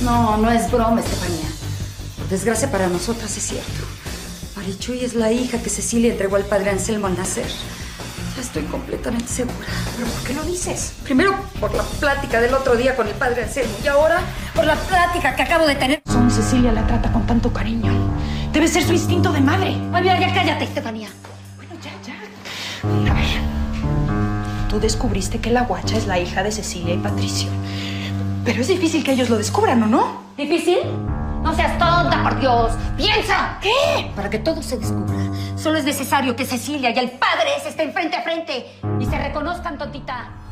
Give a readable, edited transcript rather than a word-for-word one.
No, no es broma, Estefanía. Por desgracia para nosotras es cierto. Marichuy es la hija que Cecilia entregó al padre Anselmo al nacer. Ya estoy completamente segura. ¿Pero por qué lo dices? Primero por la plática del otro día con el padre Anselmo y ahora por la plática que acabo de tener. Cecilia la trata con tanto cariño. Debe ser su instinto de madre. Ay, mira, ya cállate, Estefanía. Bueno, ya. A ver, tú descubriste que la guacha es la hija de Cecilia y Patricio. Pero es difícil que ellos lo descubran, ¿o no? ¿Difícil? No seas tonta, por Dios. ¡Piensa! ¿Qué? Para que todo se descubra, solo es necesario que Cecilia y el padre se estén frente a frente y se reconozcan, tontita.